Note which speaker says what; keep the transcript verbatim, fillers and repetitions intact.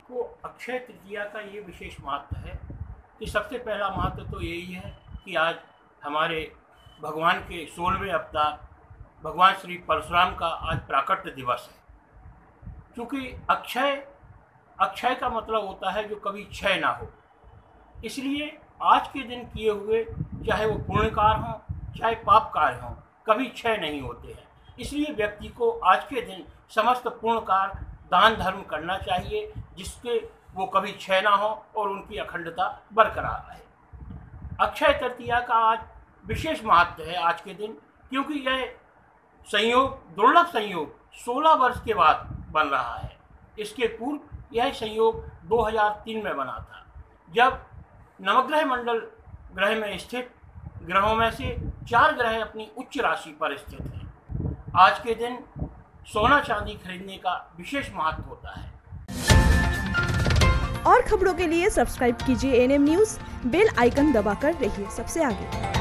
Speaker 1: तो अक्षय तृतीया का ये विशेष महत्व है कि सबसे पहला महत्व तो यही है कि आज हमारे भगवान के सोलहवें अवतार भगवान श्री परशुराम का आज प्राकट्य दिवस है। क्योंकि अक्षय अक्षय का मतलब होता है जो कभी क्षय ना हो, इसलिए आज के दिन किए हुए चाहे वो पुण्य कार्य हों चाहे पाप कार्य हों कभी क्षय नहीं होते हैं। इसलिए व्यक्ति को आज के दिन समस्त पुण्य कार्य दान धर्म करना चाहिए जिसके वो कभी क्षय ना हो और उनकी अखंडता बरकरार रहे। अक्षय तृतीया का आज विशेष महत्व है आज के दिन, क्योंकि यह संयोग दुर्लभ संयोग सोलह वर्ष के बाद बन रहा है। इसके पूर्व यह संयोग दो हज़ार तीन में बना था, जब नवग्रह मंडल ग्रह में स्थित ग्रहों में से चार ग्रह अपनी उच्च राशि पर स्थित हैं। आज के दिन सोना चांदी खरीदने का विशेष महत्व होता है।
Speaker 2: और खबरों के लिए सब्सक्राइब कीजिए N M news, bell icon दबाकर रहिए सबसे आगे।